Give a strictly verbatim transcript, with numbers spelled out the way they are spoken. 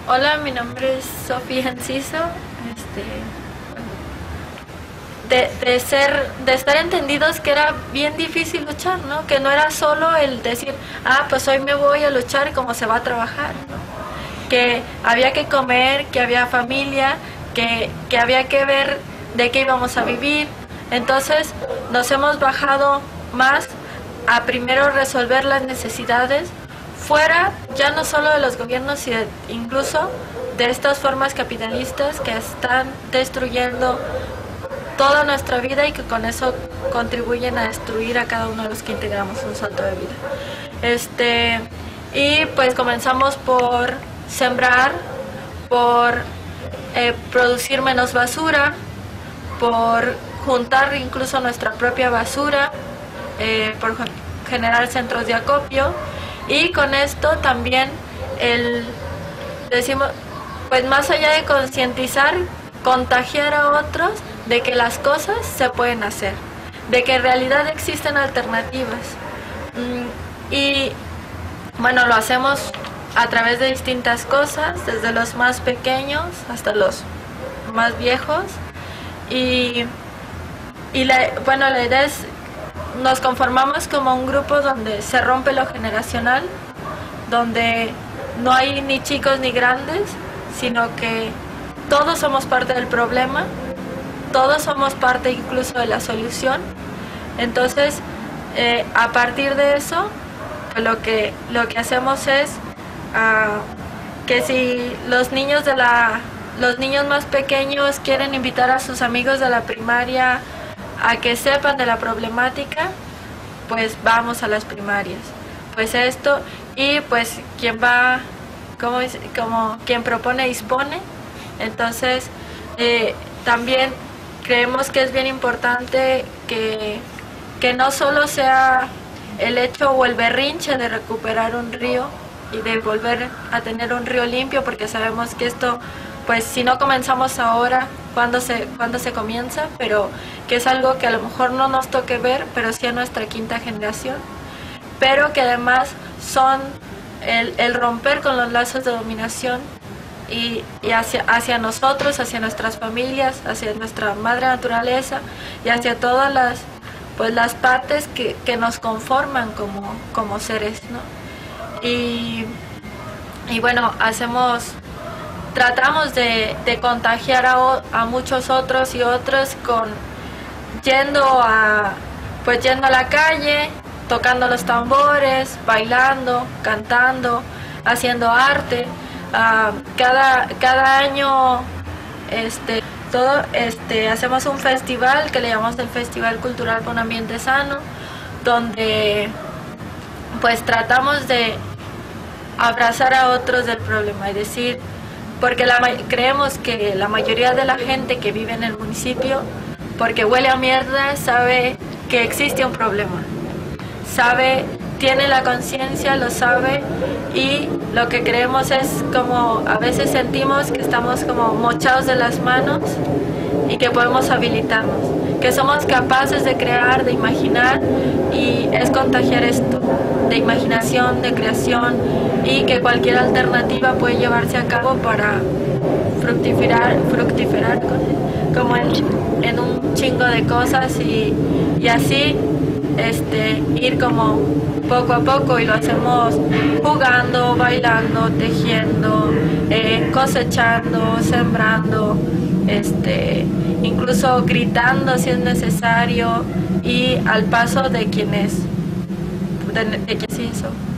Hola, mi nombre es Sofía Enciso. Este, de, de ser, de estar entendidos que era bien difícil luchar, ¿no? Que no era solo el decir, ah, pues hoy me voy a luchar como se va a trabajar, ¿no? Que había que comer, que había familia, que, que había que ver de qué íbamos a vivir. Entonces nos hemos bajado más a primero resolver las necesidades fuera ya no solo de los gobiernos, sino incluso de estas formas capitalistas que están destruyendo toda nuestra vida y que con eso contribuyen a destruir a cada uno de los que integramos un salto de vida. Este, y pues comenzamos por sembrar, por eh, producir menos basura, por juntar incluso nuestra propia basura, eh, por generar centros de acopio, y con esto también el decimos, pues más allá de concientizar, contagiar a otros de que las cosas se pueden hacer, de que en realidad existen alternativas. Y bueno, lo hacemos a través de distintas cosas, desde los más pequeños hasta los más viejos. Y, y la, bueno, la idea es, nos conformamos como un grupo donde se rompe lo generacional, donde no hay ni chicos ni grandes, sino que todos somos parte del problema, todos somos parte incluso de la solución. Entonces, eh, a partir de eso, lo que, lo que hacemos es uh, que si los niños de la, los niños más pequeños quieren invitar a sus amigos de la primaria a que sepan de la problemática, pues vamos a las primarias. Pues esto, y pues quien va, como, como quien propone dispone. Entonces, eh, también creemos que es bien importante que, que no solo sea el hecho o el berrinche de recuperar un río y de volver a tener un río limpio, porque sabemos que esto, pues si no comenzamos ahora, ¿cuándo se, cuándo se comienza? Pero que es algo que a lo mejor no nos toque ver, pero sí a nuestra quinta generación. Pero que además son el, el romper con los lazos de dominación y, y hacia, hacia nosotros, hacia nuestras familias, hacia nuestra madre naturaleza y hacia todas las, pues, las partes que, que nos conforman como, como seres, ¿no? Y, y bueno, hacemos... Tratamos de, de contagiar a, a muchos otros y otros con yendo a pues yendo a la calle, tocando los tambores, bailando, cantando, haciendo arte. Uh, cada cada año este todo este hacemos un festival que le llamamos el Festival Cultural por un Ambiente Sano, donde pues tratamos de abrazar a otros del problema, es decir, porque la, creemos que la mayoría de la gente que vive en el municipio, porque huele a mierda, sabe que existe un problema, sabe, tiene la conciencia, lo sabe, y lo que creemos es como a veces sentimos que estamos como mochados de las manos y que podemos habilitarnos, que somos capaces de crear, de imaginar, y es contagiar esto de imaginación, de creación, y que cualquier alternativa puede llevarse a cabo para fructificar, fructificar como en, en un chingo de cosas y, y así este, ir como poco a poco, y lo hacemos jugando, bailando, tejiendo, eh, cosechando, sembrando, este, incluso gritando si es necesario, y al paso de quienes de, de quienes hizo.